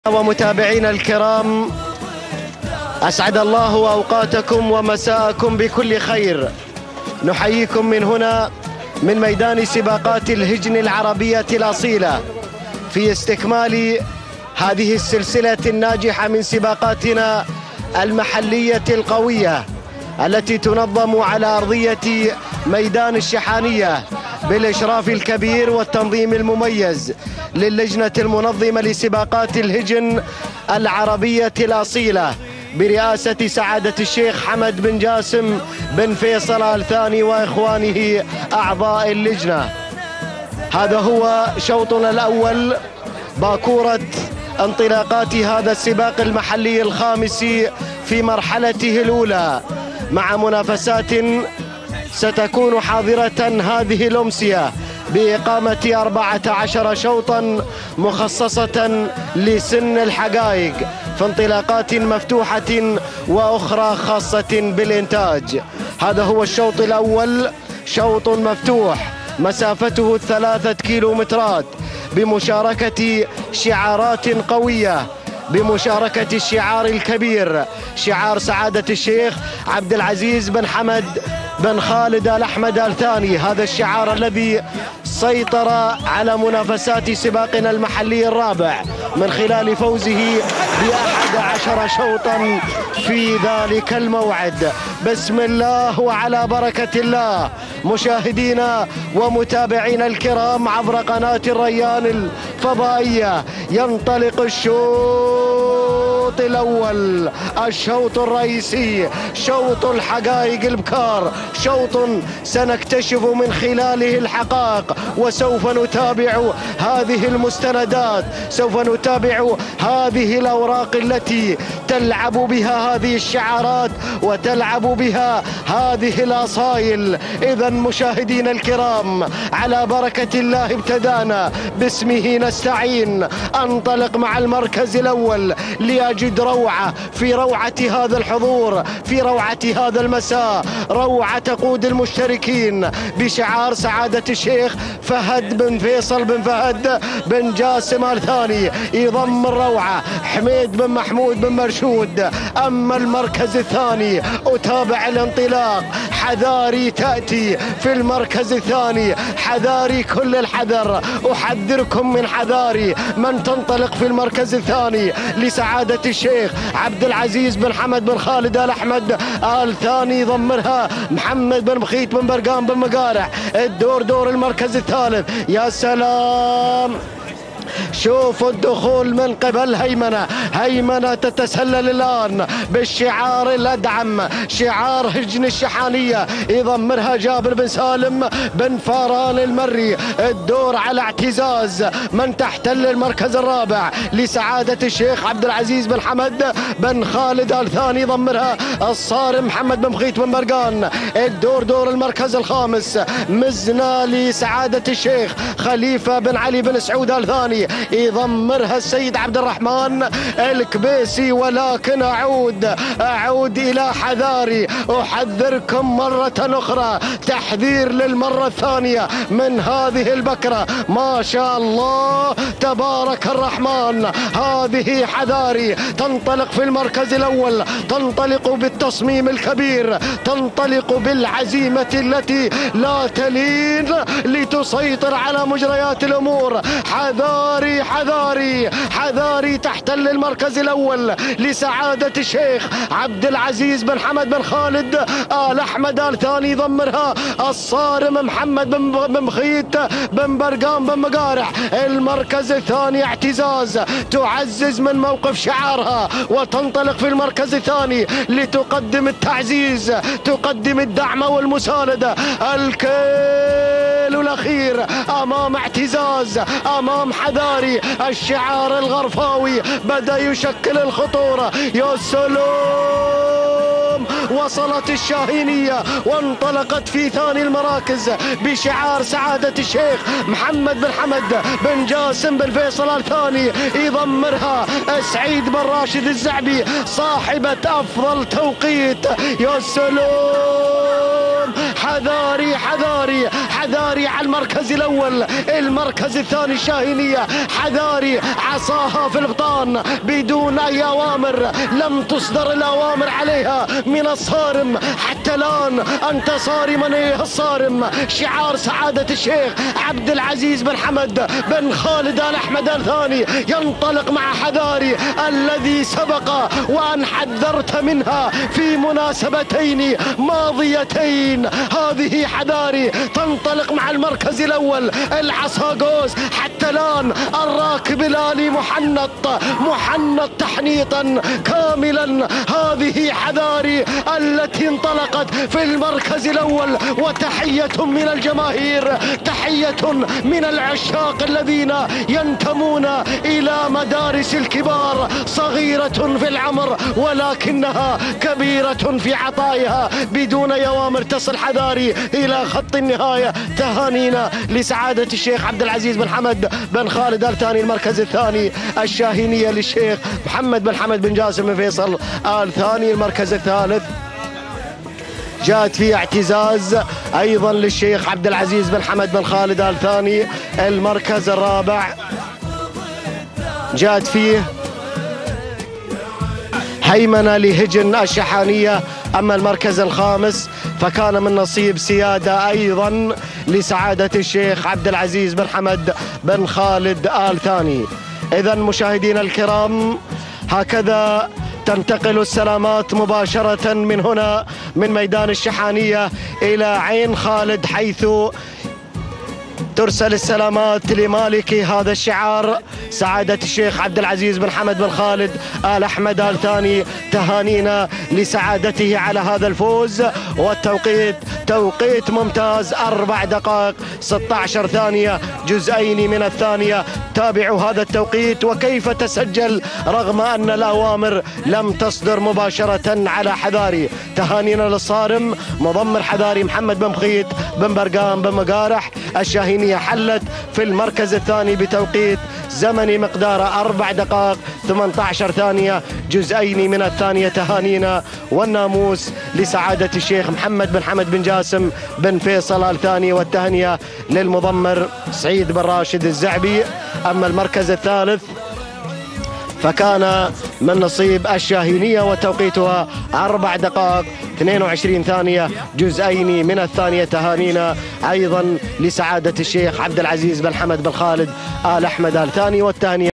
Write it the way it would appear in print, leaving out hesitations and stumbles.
ومتابعينا الكرام، أسعد الله أوقاتكم ومساءكم بكل خير. نحييكم من هنا من ميدان سباقات الهجن العربية الأصيلة في استكمال هذه السلسلة الناجحة من سباقاتنا المحلية القوية التي تنظم على أرضية ميدان الشحانية بالإشراف الكبير والتنظيم المميز للجنة المنظمة لسباقات الهجن العربية الأصيلة برئاسة سعادة الشيخ حمد بن جاسم بن فيصل آل ثاني وإخوانه أعضاء اللجنة. هذا هو شوطنا الأول، باكورة انطلاقات هذا السباق المحلي الخامس في مرحلته الأولى، مع منافسات ستكون حاضرة هذه الأمسية بإقامة 14 شوطا مخصصة لسن الحقائق، في انطلاقات مفتوحة وأخرى خاصة بالإنتاج. هذا هو الشوط الأول، شوط مفتوح مسافته 3 كيلومترات بمشاركة شعارات قوية، بمشاركة الشعار الكبير شعار سعادة الشيخ عبد العزيز بن حمد بن خالد آل أحمد آل ثاني. هذا الشعار الذي سيطر على منافسات سباقنا المحلي الرابع من خلال فوزه ب11 شوطا في ذلك الموعد. بسم الله وعلى بركة الله. مشاهدينا ومتابعينا الكرام عبر قناة الريان الفضائية، ينطلق الشوط الأول، الشوط الرئيسي، شوط الحقائق البكار، شوط سنكتشف من خلاله الحقائق، وسوف نتابع هذه المستندات، سوف نتابع هذه الأوراق التي تلعب بها هذه الشعارات وتلعب بها هذه الأصايل. إذا مشاهدينا الكرام على بركة الله ابتدانا، باسمه نستعين. انطلق مع المركز الأول لأجد روعة في روعة هذا الحضور، في روعة هذا المساء، روعة تقود المشتركين بشعار سعادة الشيخ فهد بن فيصل بن فهد بن جاسم آل ثاني. يضم الروعة حميد بن محمود بن مرشود. أما المركز الثاني أتابع الانطلاق، حذاري تأتي في المركز الثاني، حذاري كل الحذر، أحذركم من حذاري من تنطلق في المركز الثاني لسعادة الشيخ عبد العزيز بن حمد بن خالد آل أحمد آل ثاني. ضمرها محمد بن بخيت بن برقام بن مقارع. الدور دور المركز الثالث. يا سلام، شوفوا الدخول من قبل هيمنة تتسلل الآن بالشعار الأدعم، شعار هجن الشحانية. يضمرها جابر بن سالم بن فاران المري. الدور على اعتزاز من تحتل المركز الرابع لسعادة الشيخ عبد العزيز بن حمد بن خالد آل ثاني. ضمرها الصارم محمد بن بخيت بن برقان. الدور دور المركز الخامس، مزنا لسعادة الشيخ خليفة بن علي بن سعود آل ثاني. يضمرها السيد عبد الرحمن الكبيسي. ولكن أعود إلى حذاري، أحذركم مرة أخرى، تحذير للمرة الثانية من هذه البكرة. ما شاء الله تبارك الرحمن، هذه حذاري. تنطلق في المركز الأول، تنطلق بالتصميم الكبير، تنطلق بالعزيمة التي لا تلين لتسيطر على مجريات الأمور. حذاري حذاري حذاري. تحتل المركز الأول لسعادة الشيخ عبد العزيز بن حمد بن خالد آل أحمد آل ثاني. ضمرها الصارم محمد بن بخيت بن برقام بن مقارع. المركز الثاني اعتزاز تعزز من موقف شعارها وتنطلق في المركز الثاني لتقدم التعزيز، تقدم الدعم والمساندة. الكيل الأخير أمام اعتزاز، أمام حذاري. الشعار الغرفاوي بدأ يشكل الخطورة. يا سلام، وصلت الشاهينية وانطلقت في ثاني المراكز بشعار سعادة الشيخ محمد بن حمد بن جاسم بن فيصل آل ثاني. يضمرها سعيد بن راشد الزعبي صاحبة أفضل توقيت. يا سلام، حذاري حذاري حذاري على المركز الأول. المركز الثاني الشاهينية. حذاري عصاها في البطان بدون أي أوامر، لم تصدر الأوامر عليها من الصارم حتى الآن. أنت صارما أيها الصارم. شعار سعادة الشيخ عبد العزيز بن حمد بن خالد آل أحمد آل ثاني ينطلق مع حذاري الذي سبق وأن حذرت منها في مناسبتين ماضيتين. هذه حذاري تنطلق مع المركز الأول. العصاقوس حتى الآن الراكب الآلي محنط تحنيطا كاملا. هذه حذاري التي انطلقت في المركز الأول. وتحية من الجماهير، تحية من العشاق الذين ينتمون إلى مدارس الكبار، صغيرة في العمر ولكنها كبيرة في عطائها. بدون أوامر تصل حذاري إلى خط النهاية. تهانينا لسعادة الشيخ عبد العزيز بن حمد بن خالد آل ثاني. المركز الثاني الشاهينية للشيخ محمد بن حمد بن جاسم بن فيصل آل ثاني. المركز الثالث جاءت فيه اعتزاز أيضا للشيخ عبد العزيز بن حمد بن خالد آل ثاني. المركز الرابع جاءت فيه هيمنة لهجن الشحانية. أما المركز الخامس فكان من نصيب سيادة أيضا لسعادة الشيخ عبد العزيز بن حمد بن خالد آل ثاني. إذن مشاهدينا الكرام، هكذا تنتقل السلامات مباشرة من هنا من ميدان الشحانية إلى عين خالد، حيث ترسل السلامات لمالك هذا الشعار سعادة الشيخ عبد العزيز بن حمد بن خالد آل أحمد آل ثاني. تهانينا لسعادته على هذا الفوز. والتوقيت توقيت ممتاز، 4 دقائق 16 ثانية جزئين من الثانية. تابعوا هذا التوقيت وكيف تسجل رغم أن الأوامر لم تصدر مباشرة على حذاري. تهانينا للصارم مضمر حذاري محمد بن مخيت بن برقام بن مقارح. الشاهينية حلت في المركز الثاني بتوقيت زمني مقداره 4 دقائق 18 ثانية جزئين من الثانية. تهانينا والناموس لسعادة الشيخ محمد بن حمد بن جاسم بن فيصل آل ثاني، والتهنئة للمضمر سعيد بن راشد الزعبي. أما المركز الثالث فكان من نصيب الشاهينية وتوقيتها 4 دقائق 22 ثانية جزئين من الثانية. تهانينا أيضا لسعادة الشيخ عبد العزيز بن حمد بن خالد آل أحمد آل ثاني، والتهنئة